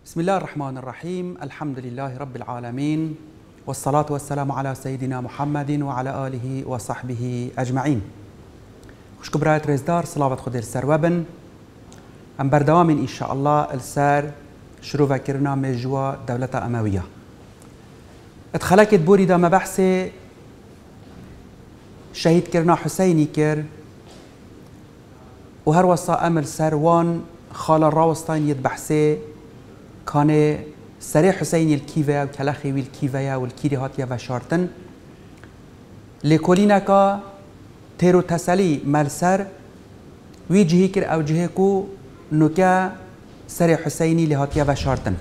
بسم الله الرحمن الرحيم. الحمد لله رب العالمين، والصلاة والسلام على سيدنا محمد وعلى آله وصحبه أجمعين. خوش كبرات رزدار صلوات خدير سروبن ام بردوام إن شاء الله السار شروع كرنا مجوا دولة أموية. اتخلقت بوري دا مبحث شهيد كرنا حسيني كر وهر وصا أمل سروان خال الراوستين يتبحثي كان سري حسيني الكيفيا وكلاخي والكيفيا والكيري هاتيا وشارتن لكولينكا تيرو تسالي مالسر ويجهي كر أو جهيكو نوكا سري حسيني لهاتيا وشارتن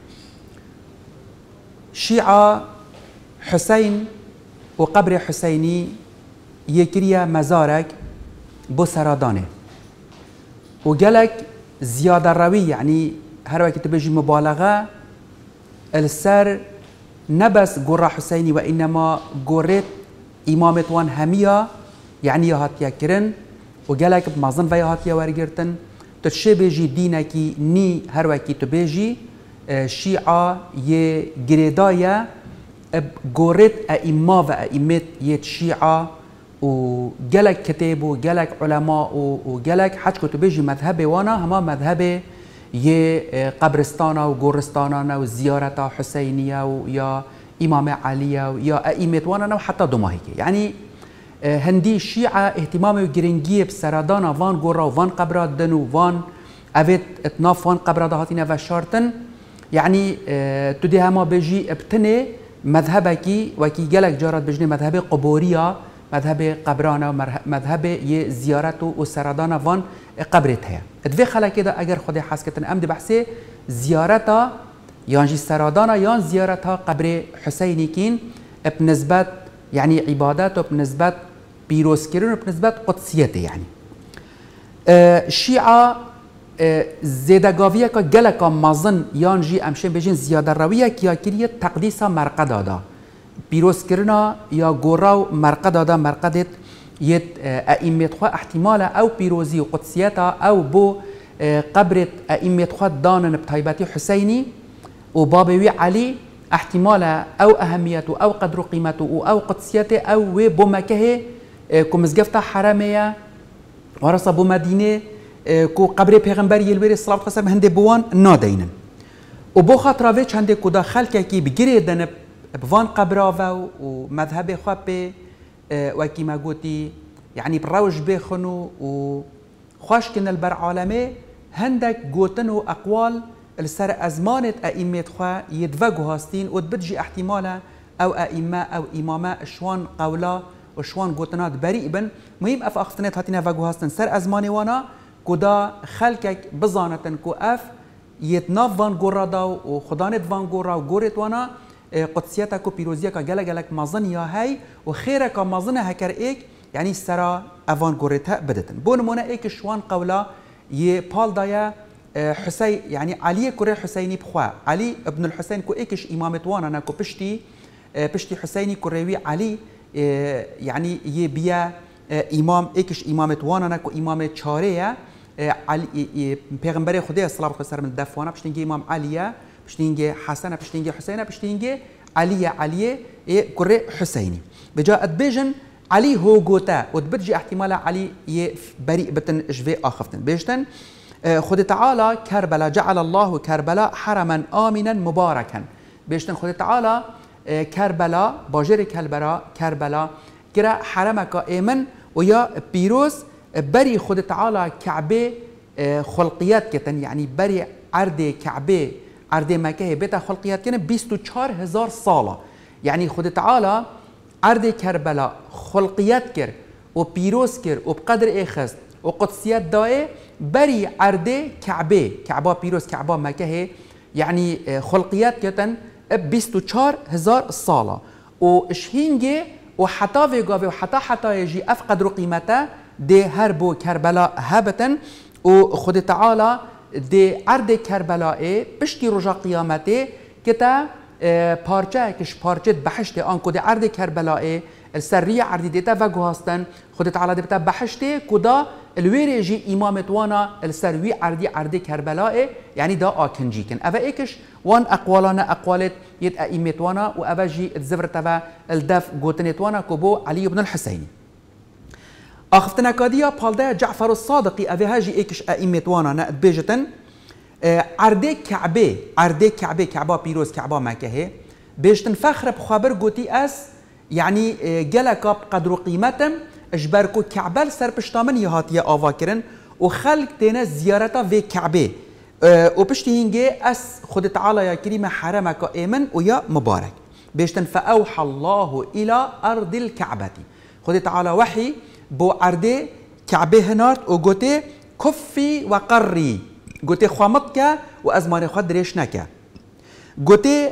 شيعة حسين وقبر حسيني يكريا مزارك بو سرادانه وقالك زيادة روي يعني هر وقت تبجي مبالغة السر نبس قرى حسيني وإنما قريت إمامة وان همية يعني هاتيا كرن وقالك بمظن فيا هاتيا ورقرتن تشبجي دينكي ني هر وقت تبجي شيعة يجريدايا قريت أئمة وأئمة يتشيعة وقالك كتاب وقالك علماء وقالك حاج كتبجي مذهبي وانا هما مذهبي يه قبرستانا وقرستانا وزيارة حسينية ويا إمام علي ويا أئمة وانا وحتى دماهيك يعني هندي الشيعة اهتمامي وجرينجيه بسردانا فان قرا وفان قبرات دنو وفان أفيت اتناف وان قبرات هاتينا وشارتن يعني تدي هما بيجي ابتني مذهبكي وكي جالك جارت بجني مذهبي قبورية مذهب قبرانا ومذهب زيارته وسردانا فان قبرتها ادفي خلا كده اگر خودي حس كتن ام دي بحثي زيارتها يانجي سردانا يان زيارتها قبر حسيني كين بنسبة يعني عباداته بنسبة بيروس كيرون بنسبة قدسيته يعني الشيعة زيدقاوية كجلك مازن يانجي امشين بيجين زيادة روية كيا كريه تقديسا مرقدة دا بيروس كرنا يا غوراو مرقدة دا مرقدت يت أئمة خوا احتمالا أو بيروزي وقدسيتها أو بو قبرة أئمة خوا دانن بطيباتي حسيني وبابوي علي احتمالا أو أهميته أو قدر قيمته أو قدسيته أو بو مكه كمزقفتا حرامية ورصا بو مدينة كو قبر پیغمبر يلبري صلاة قسم هندي بوان نادينن وبو خاطراويتش هندي كودا خلقكي بگيري دن بوان قبراوا ومذهب خوابي وكي ما قلتي يعني بروج بيخنو وخوش كن البر عالمي هندك قوتنو أقوال السر أزمانة أئمة خوا يدفقوا هاستين وتبتجي احتمالا أو أئمة أو إمامة شوان قولا وشوان قوتنات بريء بن مهم أف أختنات هاتينا فقوا هاستين سر أزماني وانا كدا خلقك بزانة كو أف يتناف فان قرادا وخدانت فان قرا وقورت وانا قدسيتك وبيروزيك جل جلك مازن يا هاي وخيرك مازن هكر إيك يعني سرا أفان قريتها بدتن بون منا إيك شوان قولا يبال دايا حسين يعني علي كوري حسيني بخوا علي ابن الحسين كو إيكش إمامة وانا أنا كو بشتي حسيني كوريوي علي يعني يبيا إمام إيكش إمامة وانا أنا كو إمامة شارية علي پیغمبر خدا صلی الله علیه و من دفوانا بشتینگی امام علیه بشتینگی حسن بشتینگی حسین بشتینگی علیه كري حسيني بجاءت بيجن علي هو جوتا وتبتجي احتمال علي بريء بتن جفي اخفتن بيجتن خد تعالى كربلاء جعل الله كربلاء حرما آمنا مباركا بيجتن خد تعالى كربلاء باجر كربلاء كرا حرمك آمن ويا بيروز بري خد تعالى كعبه خلقيات كتن يعني بري عرض كعبه عرض مكه بيت خلقيات كان 24000 ساله يعني خد تعالى عرض كربلاء خلقيات كر وبيروز كر وبقدر اخذ وقدسيات داي بري عرض كعبه بيروز كعبه مكه يعني خلقيات كتن 24000 ساله وشهينجي وحتى فيغافي وحتى يجي افقدر قيمته دي هربو كربلاء هبتن وخد تعالى دي عرض كربلاء بشتي رجا قيامته كتا پارچه کش پارچه بحشت آن کد عرض کربلاء السریع عرض دیتا و گوهستن خودت تعالی دیتا بحشت کدا الويري جي إمامت وانا السروي عردي كربلاء يعني دا آكنجي كن أفا إيكش وان أقوالنا أقوالت يد أئمت وانا وأفا جي الزفر تفا الدف قوتنت وانا كبو علي بن الحسيني أخفتنا كاديا بالدا جعفر الصادق أفا هاجي إيكش أئمت وانا نأد بيجتن عردي كعبة بيروز كعبة مكه بيجتن فخر بخبر قوتي أس يعني جلك بقدر قيمتهم اجبركو كعبه سر پشتامن يهاتيه آوا کرن و خلق تينا زيارتا في كعبه و پشتی هنگه اس خود تعالى يا كريم حرمك امن ويا مبارك بيشتن فأوحى الله الى ارض الكعبه خود تعالى وحي بو ارض كعبه هنارت و گوته كفي وقري گوته خوامتك و ازمان خود دريش نكا گوته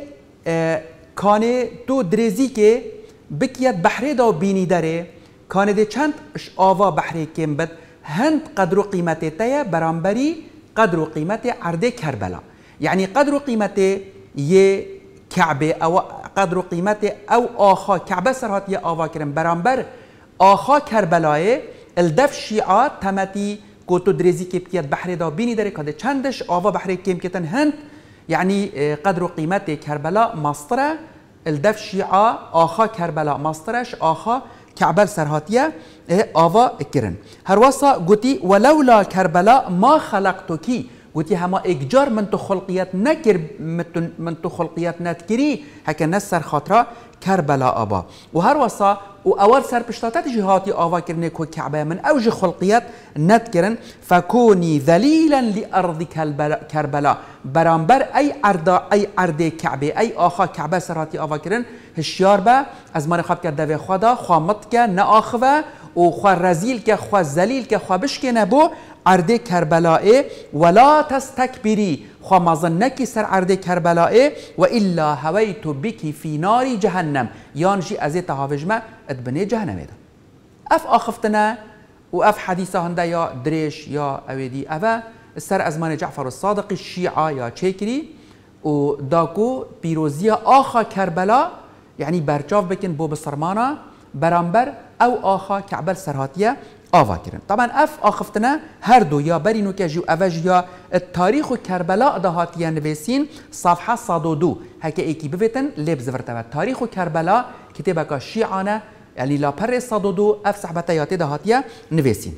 كانه تو دريزي که بكيت بحري دا بيني داره كان دي چند اش آوا بحري كم بد هند قدر قيمته تيا برانبري قدر قيمته عرض كربلاء يعني قدر قيمته يه كعبه او قدر قيمته او آخا كعبه سرهات يه آوا كرم برانبر آخا كربلاء الدف شيعة تمتي كوتو دريزي كيبتيات بحري دا بيني داري كده چندش آوا بحري كم كتن هند يعني قدر قيمته كربلاء مصطرة الدف شيعة آخا كربلاء مصطرش آخا كعبل سرهاتية آوا كرن هروسا قوتي ولولا كربلاء ما خلقتكي قوتي هما إجار من تخلقيات نكر من تخلقيات نتكري هكا نسر خاطرة كربلاء أبا وهروسا وأول سر بشتاتات جهاتي آوا كرنك كعبة من أوج خلقيات نتكرن فكوني ذليلا لأرض كربلاء برانبر أي أرض كعبة أي آخا كعبة سرهاتي آوا كرن هشيار با از من خواب کرد دوی خدا خوامت که نآخوه و خواه رزیل که خواه زلیل که خواه بشکه نبو عرض کربلائه ولا تستكبری خواه مازن نکی سر عرض کربلائه و الا هویت بکی فی نار جهنم یانجی از تهاوجمه ادبنه جهنم ده اف آخفتنا و اف حدیثه هنده یا دریش یا اویدی اوه سر از من جعفر الصادق الشیعه یا چکری و داکو پیروزی آخا کربلا يعني برجاف بكن بو بصرمانا برامبر او آخا كعبل سرهاتية آوا كرن طبعا اف آخفتنا هر دو يا برينو كجيو اوج يا التاريخ كربلاء دهاتية نويسين صفحة 102 هكا ايكي بفتن لب زفرتوا تاريخ كربلاء كتابك الشيعانة يعني لا بر 102 اف صحبتياتي دهاتية نويسين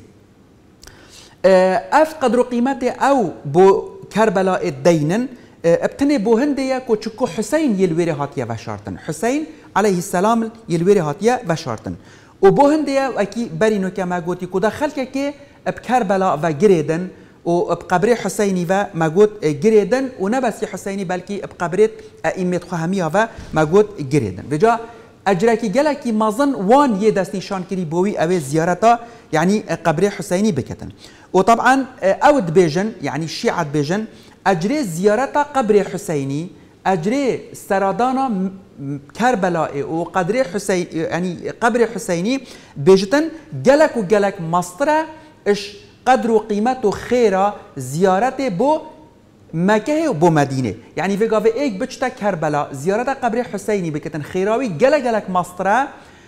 اف قدر قيمته او بو كربلاء الدينن ابتني بو هندية كوچكو حسين يلويري هاتيا وشارتن حسين عليه السلام يلويري هاتيا وشارتن وبو هندية واكي برينو كما قوتي كودا خلقه كي بكربلاء وگريدن وبقبر حسيني وما قوت گريدن ونبس حسيني بلكي بقبرت ائمة خهمية وما قوت گريدن وجا اجراكي جلكي مازن وان يدس نشان كري بوي اوي زيارتا يعني قبر حسيني بكتن وطبعا اود بيجن يعني الشيعة بيجن اجري زيارة قبر حسيني اجري سرادانا كربلاء وقدر حسين يعني قبر حسيني بيجتن جلك وجلك مصطرة اش قدر وقيمته خيرة زيارته بو مكة وبو مدينة يعني في قاف ايك بجتا كربلاء زيارة قبر حسيني بكتن خيراوي جلك مصطرة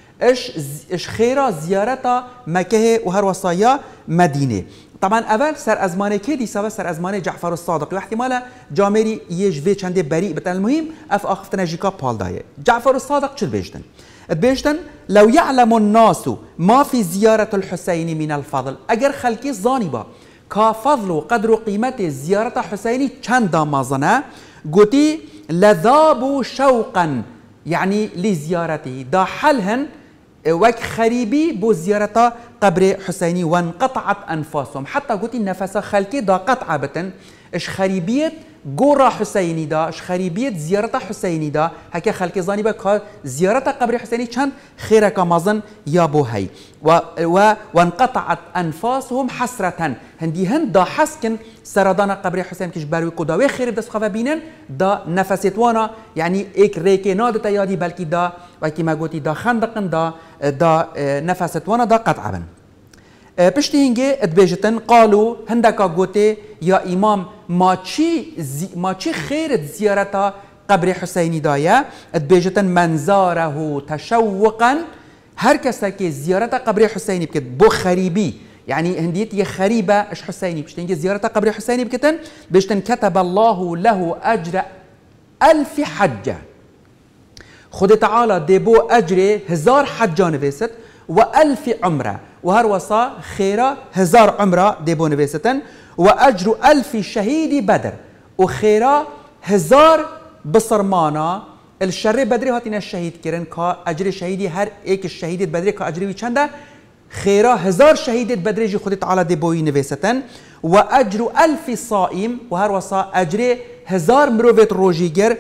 اش خيرة زيارة مكة وهر وصايا مدينة طبعا اول سر ازمانه كدي سوا سر ازمانه جعفر الصادق واحتمالا جامري يجفي چنده بريء بتن المهم اف اخفتنا جيكا بالدايه جعفر الصادق چل بيجتن بيجتن لو يعلم الناس ما في زيارة الحسين من الفضل اگر خلقي ظانبا كفضل وقدر قيمة زيارة حسيني چند مازنه قوتي لذابوا شوقا يعني لزيارته دا حلهن وك خريبي بو زيارة قبر حسيني وانقطعت أنفاسهم حتى قلت النفس خلقي دا قطعة بتن اش خريبية قرى حسيني دا اش خريبية زيارة حسيني دا هكا خلقي ظاني بك زيارة قبر حسيني كان خيرك مازن يا بو هاي وانقطعت أنفاسهم حسرة هندي هند دا حسكن سردان قبر حسين كش باروي قداوي خير بدس خفا بينن دا نفسيتوانا يعني ايك ريكي نادتا يادي بلكي دا وكي ما قلتي دا خندقن دا نفسيتوانا دا قطعبن پشتی هنگه ادبیجتن قالوا هندکا قوتي يا امام ما چی خير زيارتا قبر حسيني دايا ادبیجتن منزاره تشوقا هر کسی که زیارت قبر حسینی بکد بو خریبی يعني هنديت خريبة اش حسيني بشتنجي زيارة قبر حسيني بكتن بشتن كتب الله له أجر 1000 حجة خد تعالى ديبو أجر 1000 حجة نفست و1000 عمرة وهر وصا خيرا 1000 عمرة ديبو نفستن وأجر 1000 شهيد بدر وخيرا 1000 بصرمانا الشر بدري هاتين الشهيد كيرن كا أجر شهيدي هر ايك الشهيد بدري كا أجري چنده خيرا 1000 شهيد بدري جي خدت على ديبوي نفستن وأجر 1000 صائم وهر وصا أجر 1000 مروفت روجيجر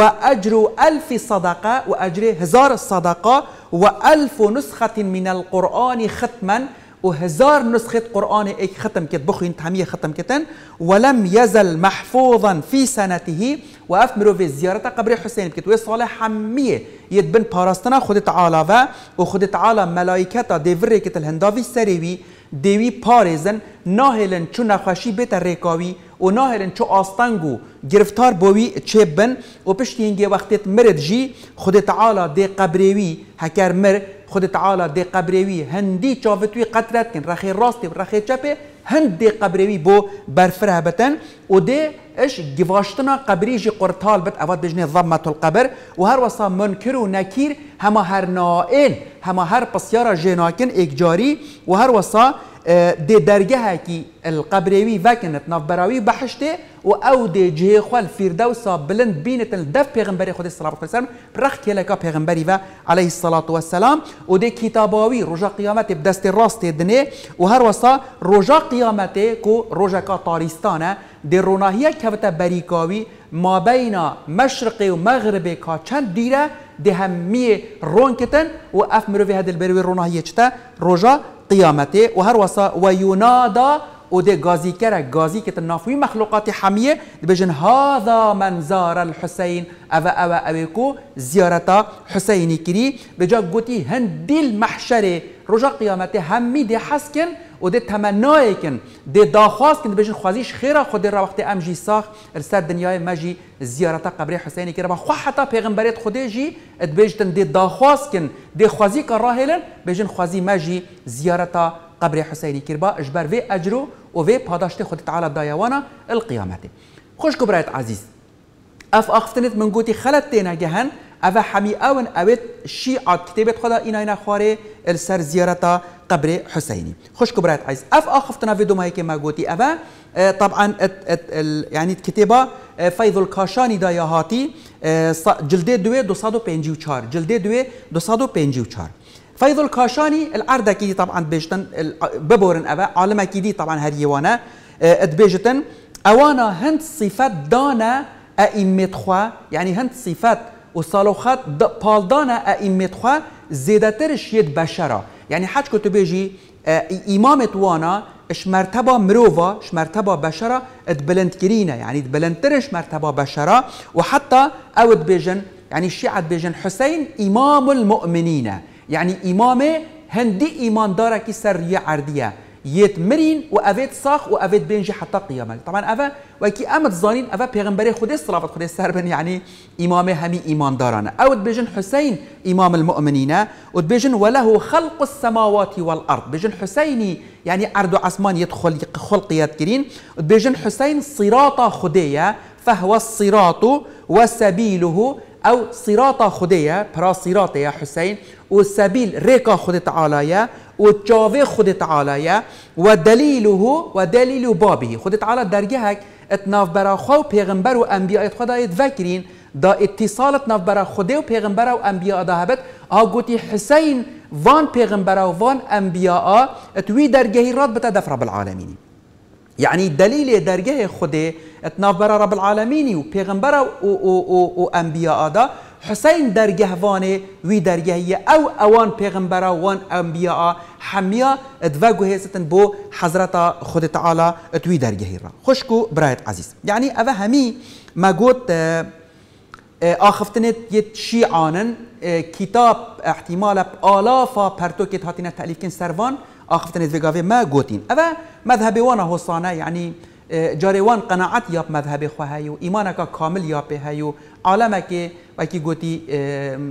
وأجر 1000 صدقة وأجر 1000 صدقة و1000 نسخة من القرآن ختما و1000 نسخة قرآن ايك ختم كت بخوين تهمية ختم كتن ولم يزل محفوظا في سنته وأف مروفي زيارة قبر حسين بكت وصالة حمية يدبن باراستنا خد تعالى وخد تعالى ملايكتا ديفري كت الهندافي سريوي ديوي باريزن ناهلن چو نخوشي بيت الريكاوي و ناهلن چو آستانگو گرفتار بوي چيبن و پشتينگي وقتت مرد جي خد تعالى دي قبريوي هكر مر خد تعالى دي قبريوي هندي چاوتوي قطرت كن رخي راستي و رخي چپه هند دي قبريوي بو برفره بتن و دي اش گواشتنا قبري جي قرطال بت اواد بجنه ضمة القبر و هر وصا منكر و نكير هما هر نائن هما هر پسيارا جناكن اكجاري و هر وصا دي درجه كي القبريوي وكنت نافبراوي بحشته و او دي جهه خال فيردوسا بلند بينت الدف پیغمبري خود الصلاه والسلام برخ كلكا پیغمبري و عليه الصلاه والسلام و دي كتاباوي رجا قيامت بدست راست دني و هر وصا رجا قيامت كو رجا كا طارستانه دي روناهيه كوتا بريكاوي ما بين مشرقي ومغرب كا چند ديره دي هميه رونكتن و اف مروي هذا البروي روناهيه چتا رجا قيامته وهر وصا وينادى ودي غازي كرا غازي كت النافوي مخلوقات حميه بجن هذا منظار الحسين أبا أبيكو زيارة حسيني كري بجا قوتي هندي المحشر رجا قيامته همي دي حسكن ودي تمنايكن دي داخواستكن بجن خوازيش خيرا خود را وقت امجي ساخ السر دنياي ماجي زيارة قبر حسيني كرا خو حتى پیغمبريت خودي جي ادبجتن دي داخواستكن دي خوازي كراهلن بجن خوازي ماجي زيارة قبر حسيني كربا اجبر في اجرو وفي باداشتي خود تعالى دايوانا القيامته خوش كبرات عزيز اف اختنت من قوتي خلتنا جهن افا حمي اون اوت شيعة كتابة خدا اينا خواري السر زيارة قبر حسيني خوش كبرات عزيز اف اختنا في دوما هيك ما قوتي افا طبعا يعني الكتابة فيض الكاشاني دايهاتي جلدي دوي 254 جلدي دوي 254 فيض الكاشاني العردة كيدي طبعا بيجتن ببورن أبا عالمة كيدي طبعا هريوانا ادبيجتن أوانا هند صفات دانا أئمة خوا يعني هند صفات وصالوخات بالدانا أئمة خوا زيادترش يد بشرة يعني حاج كنت بيجي إمامة وانا اش مرتبة مروفا اش مرتبة بشرة اتبلند كرينا يعني اتبلندترش مرتبة بشرة وحتى او اتبيجن يعني الشيعة بيجن حسين إمام المؤمنين يعني إمامه هندي إيمان داره كي سرية عردية يتمرين وأفيد صاخ وأفيد بينجي حتى قيامه طبعا أفا وكي أمد ظانين أفا بيغمبري خدي الصلاة خدي السربن يعني إمامه همي إيمان دارنا أو بيجن حسين إمام المؤمنين وبيجن وله خلق السماوات والأرض بيجن حسيني يعني أرض عثمان يدخل خلقيات كرين بيجن حسين صراط خدية فهو الصراط وسبيله أو صراط خدية برا صراط يا حسين والسبيل ريكا خد تعالى وجاوي خد تعالى ودليله ودليل بابه خد تعالى درجهك اتناف برا خو پیغمبر و انبیاء خدا يتذكرين دا اتصالت ناف برا خدا و پیغمبر و انبیاء دهبت آگوتی حسين وان پیغمبر و وان انبیاء اتوي درجه راد بتا دف رب العالمين يعني دليل درجه خدا اتناف برا رب العالمين و پیغمبر و انبیاء دا حسين درجه وانه وي درجه او اوان پیغمبر وان انبیاء حمیا ادوگو هستن بو حضرت خود تعالى اتوي درجه را خوشكو برايت عزيز يعني اوا همي ما قلت آخفتنت يت شيعانن كتاب احتمال آلاف پرتوكت هاتين تأليف كن سروان آخفتنت وگاوه ما قوتين اوا مذهب وانا حسانه يعني جاريوان قناعت ياب مذهب خواهيو إيمانك كامل ياب هيو عالمك وكي قوتي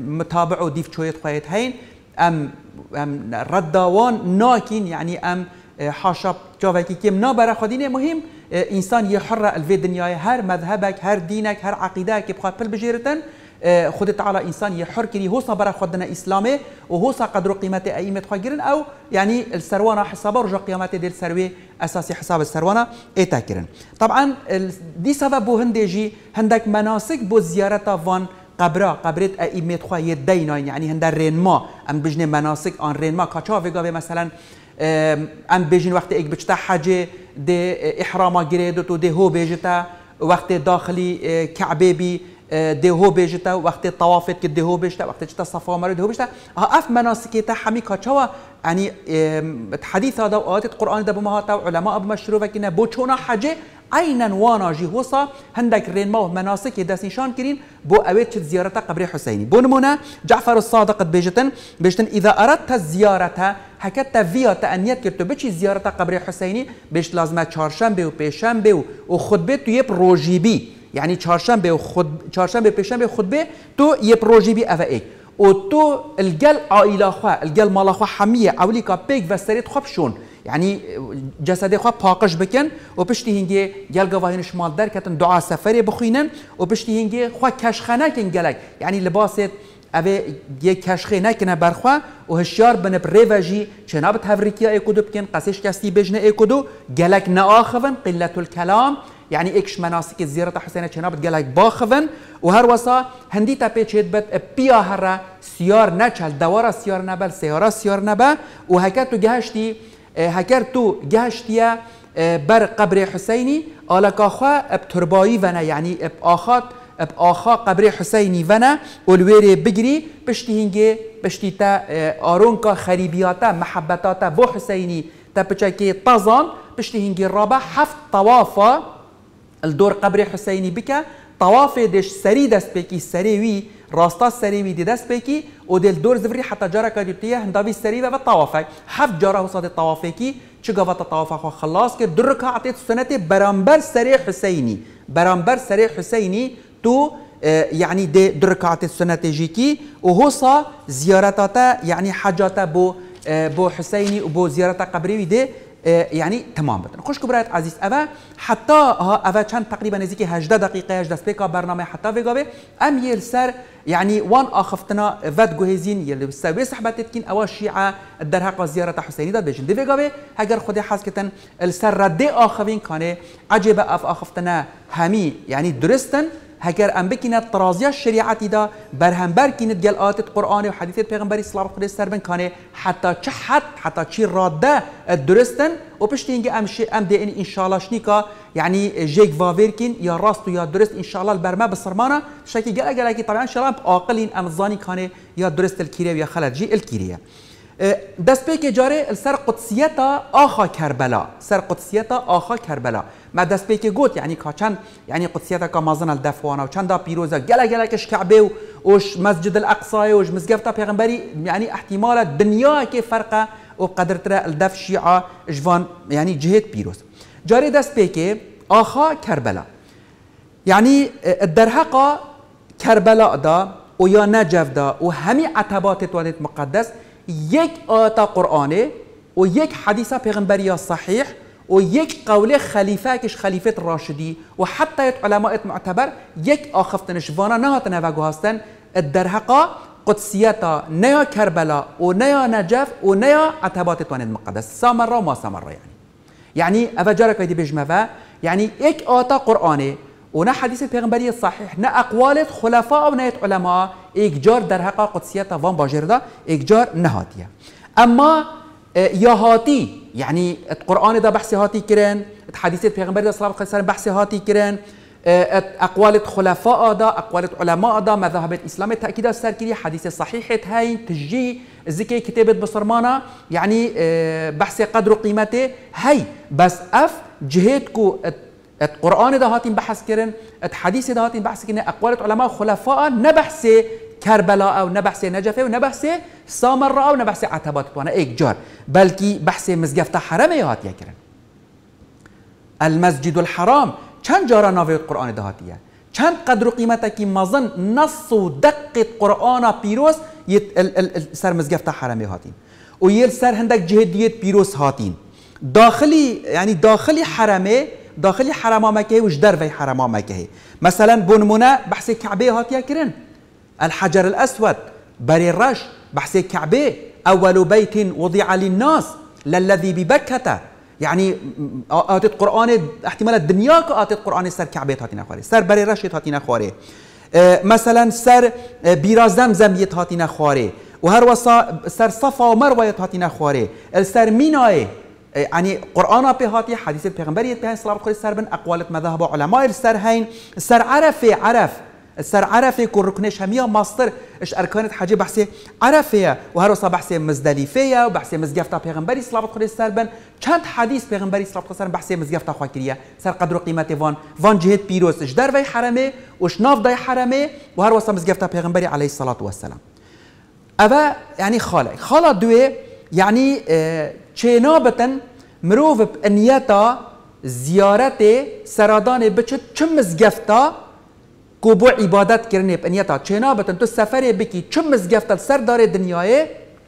متابع وديف شوية خواهيت هين أم ردوان ناكين يعني حاشا جاوکی کم نابره خودینه مهم انسان یه حر الوی دنیای هر مذهبک هر دینک هر عقیده که بخواد پل بجیرتن خود تعالی انسان یه حر کری هوسا برا خودنا اسلامه و هوسا قدر و قیمت ائمه خاگرن او يعني السروانه حسابه رجع قيامات ديال السروي اساسي حساب السروانه اتاكرن طبعا دي سبب بو هندجي هندك مناسك بو زيارته فان قبرت ائمه خو يدينا يعني هند رينما ام بجن مناسك ان رينما كاتشافيغا مثلا ام بجن وقت اك بچتا حج دي احرام گريدو تو دي هو بيجتا وقت داخلي كعبه بي ده هو بيجتا وقت الطوافت كده هو بيجتا وقت جتا صفا مرد هو بيجتا اف مناسكيتا حمي كاتشوا يعني حديث هذا وآيات القرآن ده بمهاتا وعلماء بمشروع كنا بوچونا حاجة عينا وانا جهوصا هندك رين ما مناسك داس نشان كرين بو اويت زيارة قبر حسيني بو نمونا جعفر الصادق بيجتن إذا أردت الزيارة هكذا فيها تأنيت كرتو بيجي زيارة قبر حسيني بيش لازمة چهارشنبه و پیشنبه و خطبه تو يب روجيبي يعني چهارشنبه پیشنبه خطبه تو يب روجيبي اوه و تو الجل عائله خو الجل مال خو حمیه اولی کا پیک و سریت خوب شون يعني جسد خو پاکش بکن و پشتی هنگی گل گواهین شمال در کتن دعا سفری بخوینن و پشتی هنگی خو کشخانه کن گلک يعني لباست اوه یه کشخانه کنه برخوا و هشیار بن بریوجی چناب تفریکیا اکودو بکن قسیش کستی بجنه اکودو گلک نآخون قلت الكلام يعني اكش مناسك زيارة حسينة چنابت گلک باخون و هر وسا هندی تا پیچید بد بیا هر سیار نچل دوارا سیار نبل سیارا سیار نبه و هکر تو گهشتیه بر قبر حسینی آلکا خواه اب تربایی ونه يعني اب آخا قبر حسینی ونه الویره بگری پشتی هنگه پشتی تا آرونکا خریبیاتا محبتاتا بو حسینی تا پچکی تازان پشتی هنگه رابع 7 طوافا الدور قبر حسینی بکه طواف دش سری دست بکی سری وی راستا سری وی دست بکی و دل دور زفری حتی جارا کدیتیه هنداوی سری و طوافک 7 جارا حساد طوافکی چه گفت طواف خو خلاص که در رکعت سنت برانبر سری حسینی تو يعني دي دركات السنة جيكي وهوصا زيارتاتا يعني حاجاتا بو حسيني وبو زيارتا قبري دي يعني تمام بدن خوش كبرات عزيز أبا حتى أبا كان تقريبا نزيكي 18 دقيقة 18 سبيكا برنامج حتى في أم يلسر يعني وان أخفتنا فات جوهزين يلي بسوي صحبات تكين أول شيعة الدرهقة زيارة حسيني ده بيجن دي في هجر خدي حاسكتن السر ردي آخرين كان عجيبة أخفتنا همي يعني درستن هكر ام بكينت طرازيا الشريعه دا برهمبر كينت قال آيات القرآن وحديث پیغمبر صلى الله عليه وسلم كان حتى چي راده درستن وبشتينجي ام دي ان شاء الله شنيكا يعني جيك فافيركين يا راست يا درست ان شاء الله البرما بصرمانه شكي قال طبعا ان شاء الله عاقلين ام ظاني كان يا درست الكيريا ويا خلد جي الكيريا دست بيك جاري السر قدسيتا آخا كربلا ما دست بيك قوت يعني كان يعني قدسيتا كمازن الدفوانا وكان دا بيروزا جلا كش كعبه وش مسجد الاقصى وش مسقفتا پیغمبري يعني احتمال الدنيا كيف فرقه وقدر ترى الدف شيعه جوان يعني جهه بيروز جاري دست بيك آخا كربلا يعني الدرهقه كربلاء دا ويا نجف دا وهمي عتبات توانت مقدس یک آیت قرآنه و یک حدیث پیغمبری صحیح و یک قول خلیفه کش خلیفه راشدی و حتی علماء معتبر یک آخفتنش وانا نهاتن و گوهستن الدرهقه قدسیتا نیا کربلا و نیا نجف و نیا عتبات توانید مقدس سامره و ما سامره يعني افجارك دي بجمه يعني یک آیت قرآنه و نه حدیث پیغمبری صحیح نه اقوال خلفاء و نه علماء اجار در حق قدسیت وان باجرده اجار نهاتیه اما یا هاتی يعني القرآن ده بحث هاتي كرن حديث پیغمبر ده صلى الله عليه وسلم بحث هاتي كرن اقوال خلفاء ده اقوال علماء ده مذاهب الاسلام تاكيد سركري حديث صحيح هاي تجي ذكي كتابه بصرمانه يعني بحث قدر قيمته هي بس اف جهتكو القرآن ده هاتين بحث كرن الحديث ده هاتين بحث كرن اقوال علماء خلفاء نبحث كربلاء او نبحث نجف او نبحث سامراء او نبحث عتبات وانا ايجار بلكي بحث مسقفت حرم هات يكرن المسجد الحرام چند جارا ناوی القرآن ده هاتيه چند قدر قيمته كي مازن نص ودقة قرآن بيروس سر مسقفت حرم هاتين ويل سر هندك جهدية بيروس هاتين داخلي يعني داخلي حرم مكه وش درفي حرم مكه. مثلا بنمونه بحث كعبه هاتيا كرن، الحجر الاسود، بري الرش، بحث كعبه، اول بيت وضع للناس للذي ببكة. يعني آتت قرآن احتمال الدنيا كآتت قرآن سر كعبه هاتينا خواري، سر بري الرش هاتينا خواري، مثلا سر بيرا زمزم هاتينا خواري، وهر وصا سر صفا ومروه هاتينا خواري، السر ميناي يعني قرآن بهاتي، حديث البيغمبرية بهاي صلاة الخير السر بن أقوال مذاهب علماء السر هين، السر السر عرفه كل ركنش همية ماستر ايش أركان حاجة بحثي عرفه، وهر وصا بحثي مزدلفية وبحثي مزجفتا بيغمبري صلاة الخير السر بن چند حديث بيغمبري صلاة الخير السر بحثي مزجفتا خواكرية سر قدر قيمة فان جهة بيروس ايش در في حرمه وش ناف داي حرمه، وهر وصا مزجفتا بيغمبري عليه الصلاة والسلام. أبا يعني خالة دوي يعني چنابتن مروف بنيتا زيارت سرادان بچت چمز گفتا كوبو عبادت کرنه بنيتا چنابتن تو سفر بكي چمز گفتا سردار دنیای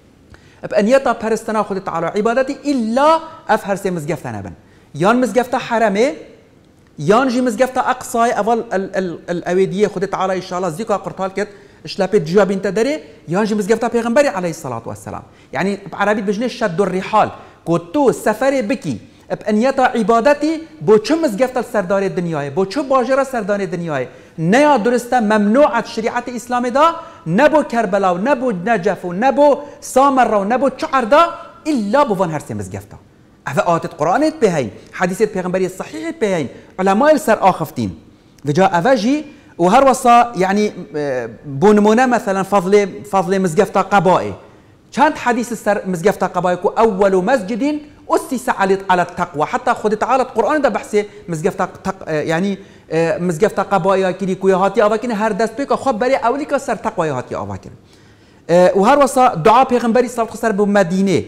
بنيتا پرستنا خود تعالى عبادتي الا افهر سي مزگفتا نبن، يان مزگفتا حرمه يان جي مزگفتا اقصاي اول الاويديه خود تعالى ان شاء الله زيكا قرطال كت اشلابت جواب انت دري يانجي مزگفتا پیغمبري عليه الصلاه والسلام. يعني بعربي بجنه شد الرحال كوتو سفر بكي بانيتا عبادتي بو چه مزگفتا سردار دنیای بو چه باجرا سردار دنیای نیا درسته ممنوعه شریعت اسلام دا نبو کربلا و نبو نجف و نبو سامر و نبو چعردا الا بو وان هر سه مزگفتا. افا آتت قرآنت بهين حديث پیغمبري الصحيح بهين علماء السر آخفتين وجاء افاجي وهر وصا يعني بونمونه مثلا فضل مزگفتا قبائي چند حديث السر مزگفتا قبائي كو اول مسجد اسس على التقوى، حتى خد تعالى القرآن ده بحث مزگفتا يعني مزگفتا قبائي كي كو هاتي اواكن هر دست بك خبري اوليك سر تقوى هاتي اواكن. وهر وصا دعاء پیغمبري صلى الله عليه وسلم بمدينه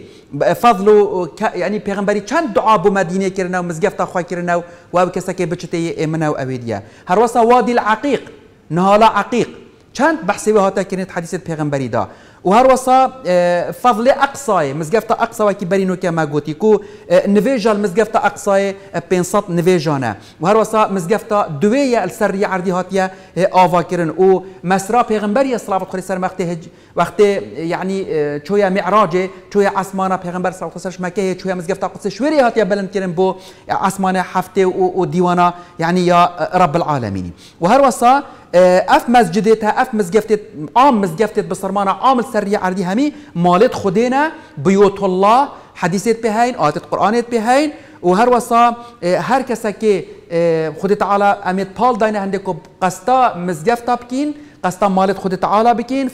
فضل يعني پیغمبري چند دعاء بمدينه كرنا ومزگفتا خوا كرنا و كسكه بچته امنه و اويديه. هر وصا وادي العقيق نهالا عقيق چند بحثي هاتا كرنت حديث پیغمبري دا، وهر وصا فضل اقصاي مزگفتا اقصا وكي برينو كما قوتي كو نفيجا المزگفتا اقصاي بينصات نفيجانا، وهر وصا مزگفتا دويه السريه عردي هاتيا آوا كرن و مسرا پیغمبري صلى الله عليه وسلم وقت يعني چويا معراج چويا اسمانا پیغمبر صلى الله عليه وسلم مكه چويا مزگفتا قدس شوري هاتيا بلند كرن بو اسمانا حفته و ديوانا يعني يا رب العالمين. وهر وصا اف مسجدتها اف مزگفتت عام مزگفتت بصرمانه عامل سريه عردي همي مالت خدينا بيوت الله حديثت بهين آيات قرآنت بهين، وهر وصا هر کسا که خود تعالى امید پال داینه هندکو قستا مزگفتا بکین قستا مالت خود تعالى بکین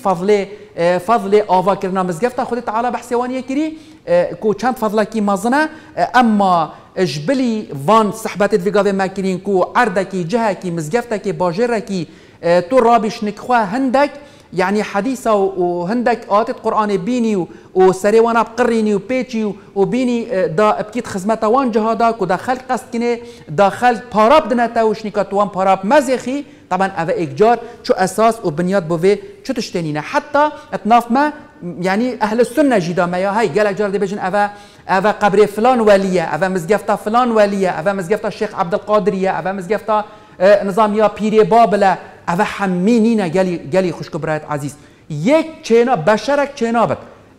فضل آوا کرنا مزگفتا خود تعالى بحثوانیه کری کو چند فضله کی مازنه اما اجبلی وان صحبتت ویگاوه مکرین کو عردکی جهکی مزگفتکی باجرکی تو رابش نکخوا هندک يعني حديثة وهندك آتت قرآن بيني وسري وانا بقريني وبيتشي وبيني دا بكيت خزمتا وان جهادك ودا خلق قصد كني دا خلق باراب دنتا وشنكات وان باراب مزيخي طبعا أفا إكجار شو أساس وبنيات بوفي شو تشتينينا حتى اتناف ما يعني أهل السنة جدا ما يا هاي قالك جار دي بيجن أفا قبر فلان ولية أفا مزقفتا فلان ولية أفا مزقفتا الشيخ عبد القادرية أفا مزقفتا نظام يا بيري بابلا أفا حمينينا قالي خوش كبرات عزيز يك چينا بشرك چينابت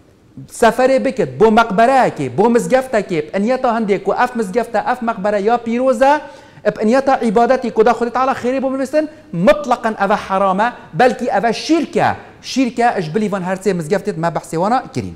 سفر بكت بو مقبره كي بو مزقفتا كي بأنيتا هنديك وأف مزقفتا أف مقبره يا بيروزا بأنيتا عبادتي كدا خدت على خيري بو بمستن مطلقا أفا حرامة بلكي أفا شركة اجبلي فان هرسي مزقفتت ما بحثي وانا كريم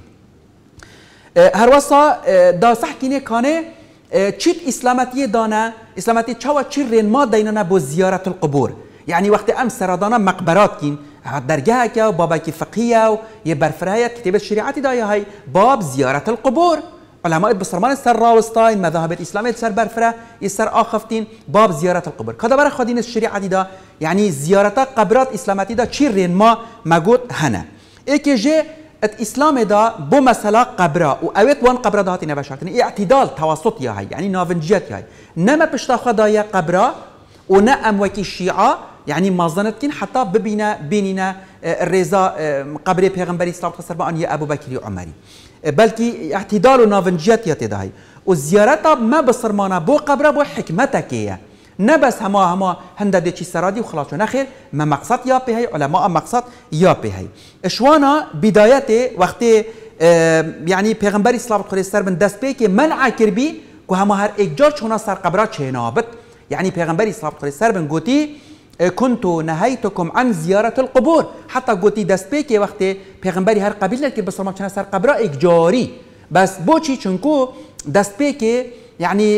هروسا دا صح كيني كاني چيت اسلامتي دانا اسلامتي چاوا چي رين ما ديننا بو زيارة القبور يعني وقت ام سردانا مقبرات كين درجه كا بابا كي فقهيه يبرفرايه كتاب الشريعه دا هاي باب زياره القبور علماء بصرمان سر راوستاين مذاهب الاسلاميه سر برفرا يسر اخفتين باب زياره القبور كذا برا خدين الشريعه دا يعني زيارة قبرات اسلامتي دا چي رين ما ماغوت هنا ايكي جي الاسلام دا بو مساله قبره واويت وان قبره دهاتي نبشرتني اعتدال توسط يا هاي يعني نافنجيات هاي نما بشتا خدايا قبره ونا ام وكي الشيعه يعني مازنت كين حتى ببينا بيننا الرضا قبر پیغمبري صلى الله عليه وسلم يا ابو بكر وعمري بلكي اعتدال ونافنجيات يتداهي وزيارتها ما بصرمانا بو قبره بو حكمتك هي نبس هما هندا دي چي سرادي وخلاص نخير ما مقصد يا بهي علماء مقصد يا بهي اشوانا بدايته وقت يعني پیغمبري صلى الله عليه وسلم دست به که منع کربی که همه هر اجار چونا سر قبره چنابت يعني پیغمبري صلى الله عليه وسلم قوتي كنت نهيتكم عن زيارة القبور حتى قوتي دست به که وقت پیغمبري هر قبيله که بسرما چنا سر قبره اجاري بس بوچي چونكو دست به که يعني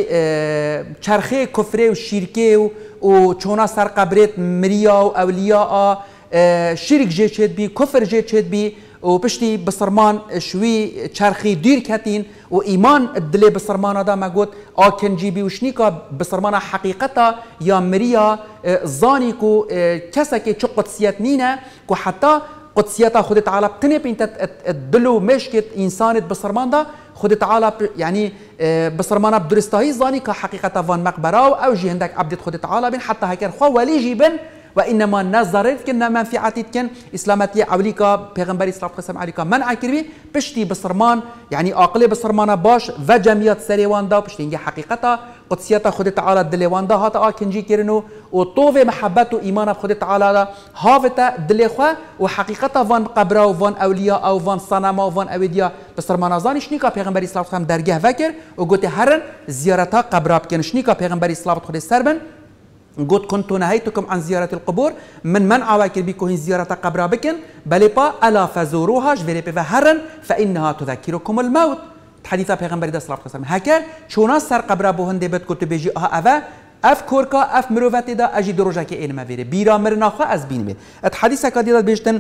چرخه كفره و شركه و چونا سر قبرت مريا و اولياء شرك جي چد بي كفر جي چد بي و پشتی بسرمان شوی چرخی دیر کتین و ایمان دل بسرمان دا ما گوت آکن جیبی و شنیکا بسرمان حقیقتا یا مریا زانی کو کسا که چو قدسیت نینه که حتی قدسیت خود تعالی بتنه بینت دلو مشکت انسانت بسرمان دا خود تعالی يعني بسرمان بدرستهی زانی که حقیقتا وان مقبره او جهندك عبدت خود تعالی بین حتی هکر خوا ولی جیبن وإنما نظرت كنا منفعتي كن إسلامتي عوليكا پیغمبري صلى الله عليه وسلم عليكا منع كربي بشتي بسرمان يعني عاقلة بسرمانة باش و جمعيات سريوان دا بشتي إنجي حقيقتا قدسيتا خود تعالى دليوان دا هاتا كنجي كرنو وطوفي محبت وإيمان خود تعالى دا هافتا دليخوا وحقيقتا فان قبرا وفان أولياء أو فان صنما وفان أوديا بسرمانة زاني شنيكا پیغمبري صلى الله عليه وسلم درگه فكر وقلت هرن زيارتا قبرا بكن شنيكا پیغمبري صلى الله عليه وسلم قلت كنت نهيتكم عن زيارة القبور من منع واكر بكم زيارة قبر بكن بل با ألا فزوروها جبري بفهرن فإنها تذكركم الموت حديث پیغمبر صلى الله عليه وسلم هكر شونا سر قبر بوهن دبت كنت بيجي أفا اف كوركا اف مروفات دا اجي دروجا كي انما فيري بيرا مرنا خا از بين بي الحديث كديدا بيجتن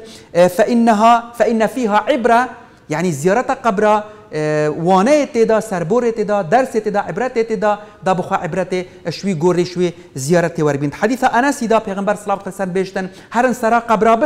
فإن فيها عبرة يعني زيارة قبر وانه تدا سربور تدا درس تدا عبرت تدا دا بخوا عبرت شوي غوري شوي زيارت وربين حديث انس دا پیغمبر صلى الله عليه وسلم بيشتن هرن سرا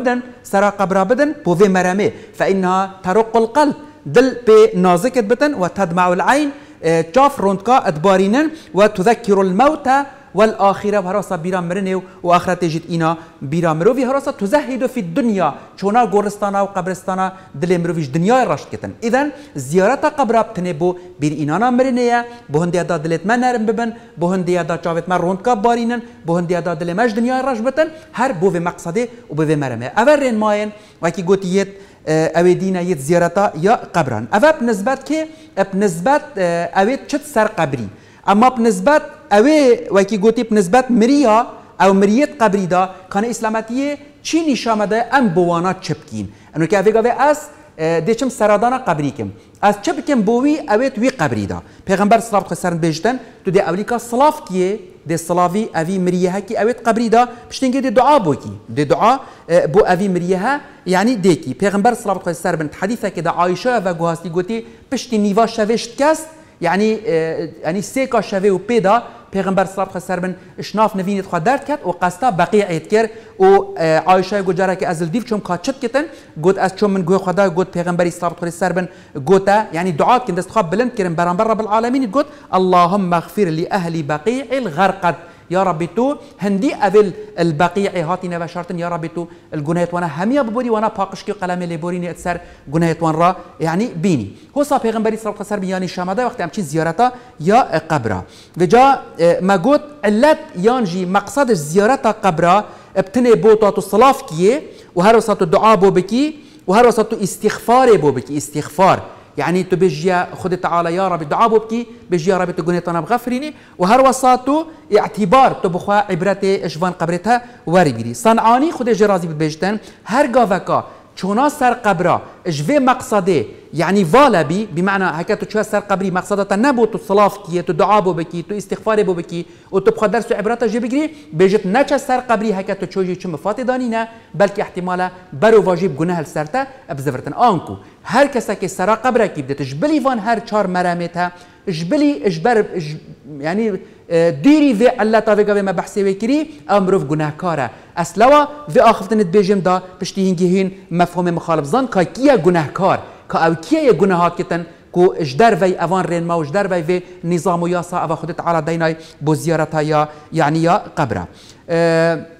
قبر بدن بوفي مرامي فانها ترق القلب دل بي نازكت بتن وتدمع العين شاف روندكا ادبارينن وتذكر الموتى والآخرة وهراسا بيرا مرنه وآخرة جد إنا بيرا مروفي هراسا تزهد في الدنيا چونا غورستانا وقبرستانا دل مروفيش دنيا راشد كتن إذن زيارة قبرة بتنبو بير إنانا مرنه بوهندي دا دلت ما نرم ببن بوهندي دا چاوت ما روندكا بارينن بوهندي دا دل ماش دنيا راش بتن هر بو في مقصده وبو مرمه أول ماين وكي قوتيت اوه دينا يت زيارتا يا قبران اوه بنسبت که بنسبت اوه چت سر قبري اما بنسبت اوه وكي قوتي بنسبت مريا او مريت قبري دا كان اسلامتيه چي نشامه ده ام بوانا چپكين انو که اوه قوه اس دیچم سرادانا قبری کم از چه بکم بوی اوید وی قبری دا پیغمبر صلی الله علیه و سلم بیشتن تو دی اولیکا صلاف کیه دی صلافی اوی مریه کی اوید قبری دا پشتنگی دی دعا بو کی دی دعا بو اوی مریه یعنی دی کی پیغمبر صلی الله علیه و سلم حدیثه که دا عایشه و گوهاستی گوتی پشتی نیوا شوشت کس يعني سيكا شوي وبيدا پیغمبر صلى الله عليه وسلم اشناف نوینت خود درد کرد و قصدا بقیعیت کرد و عایشه گو جاره که از الدیف چون کاتشت کتن گوت از چون من گوی خدا گوت پیغمبری صلى الله عليه وسلم گوتا يعني دعات کن دست خواب بلند کرن برانبر رب العالمين گوت اللهم اغفر لأهل بقيع الغرقد يا ربي تو هندي أول البقيع هاتينا بشرطن يا ربي تو الجنايت وانا همية ببوري وانا باقش كي قلمي لبوريني اتسر جنايت وان را يعني بيني هو صار پیغمبري صلى الله عليه وسلم يعني شامده وقت امشي زيارته يا قبره وجا ما قلت علت يانجي مقصد زيارته قبره ابتني بوطات الصلاف كيه وهروسات الدعاء بو بكي وهروسات استغفار بو بكي استغفار يعني تو بيجي خد تعالى يا رب دعاء بكي بيجي يا رب تقولي انا بغفريني وهر وساطو اعتبار تو بخوا عبرتي اشوان قبرتها وريبيري صنعاني خد جرازي بيجتن هر غافكا چونا سر قبره اجوه مقصده يعني والبي بمعنى هكا تو سر قبري مقصدتا نبو تو صلاف كي تو دعاء بو بكي تو استغفار بو بكي و تو بخوا درس عبرته جي بيجري بيجت نچ سر قبري هكا تو چوجي چم فاتدانينا بلكي احتمالا برو واجب گناه السرته ابزورتن انكو هر کسا که سر قبره کی بدت جبلي وان هر چار مرامتها جبلي اجبر يعني ديري في الله تافيغا ما بحثي وكري امروف گناهكاره اصلا في اخفتن بيجم دا پشتي هنگهين مفهوم مخالف زان کا کیا گناهكار کا او کیا گناهات کتن کو اجدر وی اوان رين ما اجدر وی نظام ياسا او خدت على ديناي بو زيارتها يا يعني يا قبره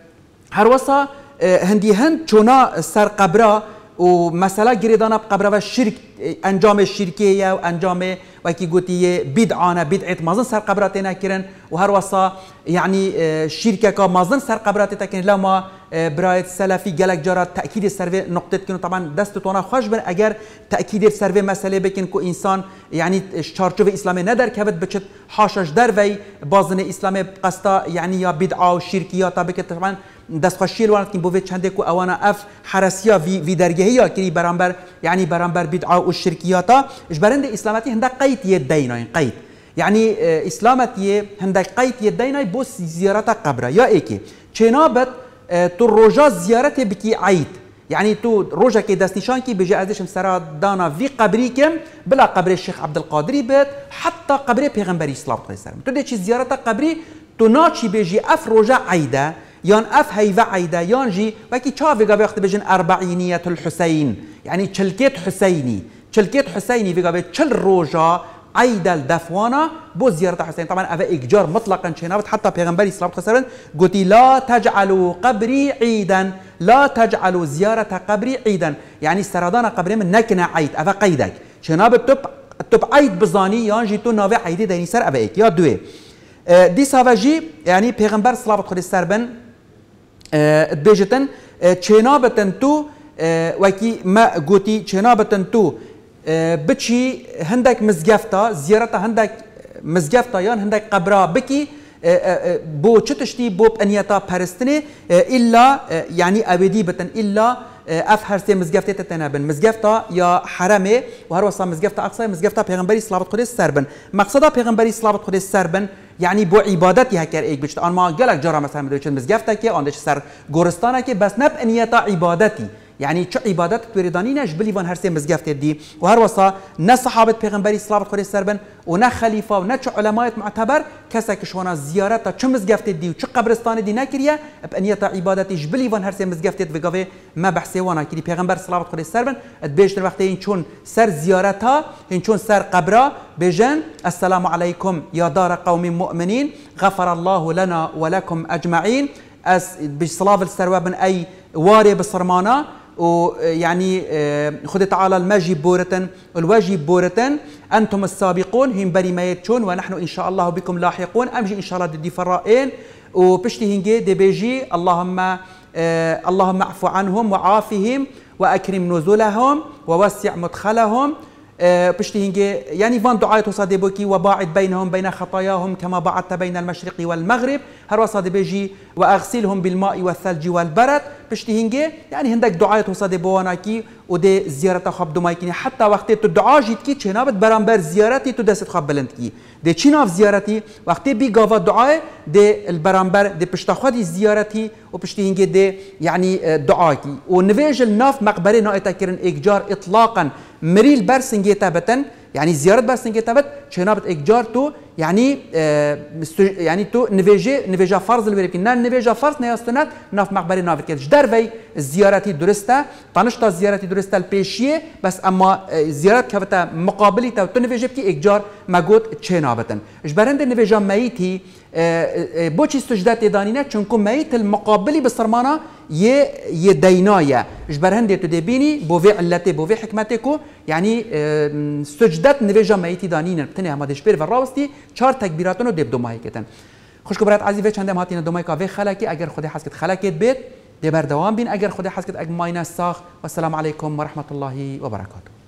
هر وسا هندی هند چونا سر قبره و مثلا گریدانا قبره و شرک انجام شرکیه و انجام وکی گوتی بدعانه بدعت مازن سر قبرات نکرن و هر وسا یعنی شرکه کا مازن سر قبرات تکن لما برایت سلفی گلک جارا تاکید سر نقطه کنو طبعا دست تونا خوش بن اگر تاکید سر مسئله بکن کو انسان یعنی چارچوب اسلامی ندر کبد بچت حاشش در وی بازن اسلامی قصدا یعنی یا بدعا و شرکیات بکت طبعا دست خوشیل وانت کن بوفت چنده کو اوانا اف حرسیا وی درگهی یا کری برانبر یعنی برانبر بدعا و شرکیاتا اجبرند اسلامتی هنده قید يدينا قيد يعني اسلامتي هندك قيد يدينا بوس زيارة قبره يا ايكي چنابت تو روجا زيارتي بكي عيد يعني تو روجا كي دست نشان كي بيجي ازيش مسرا دانا في قبريكم بلا قبر الشيخ عبد القادري بيت حتى قبر پیغمبري صلى الله عليه وسلم تو ديشي زيارة قبري تو ناچي بيجي اف روجا عيده يان اف هيفا عيده يان جي وكي تشافي وقت بيجن اربعينية الحسين يعني چلكيت حسيني چلكيت حسيني في قبل چل روجا عيد الدفوانا بو زيارة حسين طبعا أفا إجار مطلقا شينابت حتى پیغمبري صلى الله عليه وسلم قلت لا تجعلوا قبري عيدا لا تجعلوا زيارة قبري عيدا يعني سردان قبري من نكنا عيد أفا قيدك شينابت تب عيد بزاني يانجي تو ناوي عيدي ديني سر أفا إيك يا دوي دي سافاجي يعني پیغمبر صلى الله عليه وسلم بيجتن شينابتن تو وكي ما قلتي شينابتن تو بچی هندک مزگفتا زیارت هندک مزگفتا یان هندک قبرا بکی بو چتشتی بو انیتا پرستنی الا يعني ابدی بتن الا اف هر سه مزگفته تنابن مزگفتا یا حرمه و هر وسا مزگفتا اقصا مزگفتا پیغمبری صلوات خدا سربن مقصدا پیغمبری صلوات خدا سربن يعني بو عبادت هكر ايك بيشت ان ما قالك جرا مثلا مدوچ مزگفتا که اندش سر گورستانه که بس نب انیتا عبادتی يعني چه عبادت بردانی نش بلیوان هر سه مزگفت دی و هر وسا نه صحابه پیغمبری صلوات خدا سربن و نه خلیفه و نه چه علماء معتبر کسا که شونا زیارت چه مزگفت دی و چه قبرستان دی نکریه بانیت عبادتش بلیوان هر سه مزگفت وگاوه ما بحثه وانا کی پیغمبر صلوات خدا سربن ادبیش در وقت این چون سر زیارتها این چون سر قبره بجن السلام عليكم يا دار قوم مؤمنين غفر الله لنا ولكم اجمعين از بصلاف السروابن اي واري بصرمانا ويعني خد تعالى المجي بورتن والواجي بورتن انتم السابقون هم بري ما يتشون ونحن ان شاء الله بكم لاحقون امجي ان شاء الله دي فرائين وبشتي هنجي دي بيجي اللهم اعفو عنهم وعافهم واكرم نزلهم ووسع مدخلهم بشتي هنجي يعني فان دعاء تصادي بوكي وباعد بينهم بين خطاياهم كما باعدت بين المشرق والمغرب هر وصادي بيجي واغسلهم بالماء والثلج والبرد بشتي هنجي يعني هندك دعاء تصادي بواناكي ودي زيارة خاب دمايكني حتى وقت الدعاء جيتكي تشنابت برامبر زيارتي تدست خاب بلندكي دي تشناف زيارتي وقت بي غاوا دعاء دي البرامبر دي بشتاخدي زيارتي وبشتي هنجي دي يعني دعاكي ونفيج الناف مقبري نايتا كيرن اجار اطلاقا مريل برسنجي تابتن يعني زيارة برسنجي تابت شنابت اجار تو يعني يعني تو نفيجا فرض الوريكين نان نفيجا فرض نياستنات ناف مقبري ناف كيرج دربي زيارتي درسته طنشتا زيارتي درسته البيشيه بس اما زيارات كفتا مقابلي تو نفيجا بكي اجار ماغوت تشينابتن اجبرند نفيجا ميتي بوچی سجدت دانینه چونکو میت المقابلی بسرمانا یه دینایه اجبر هنده تو دبینی بوی علته بوی حکمته کو یعنی سجدت نویجا میتی دانینه بتنه همادش بیر و راوستی 4 تکبیراتون رو دب دومایی کتن خوشکو برات عزیزه چندم هاتین دومایی که وی خلکی اگر خود حسکت خلکت بید دبر دوام بین اگر خود حسکت اگ ماینه ساخ و السلام علیکم و رحمت الله و برکاته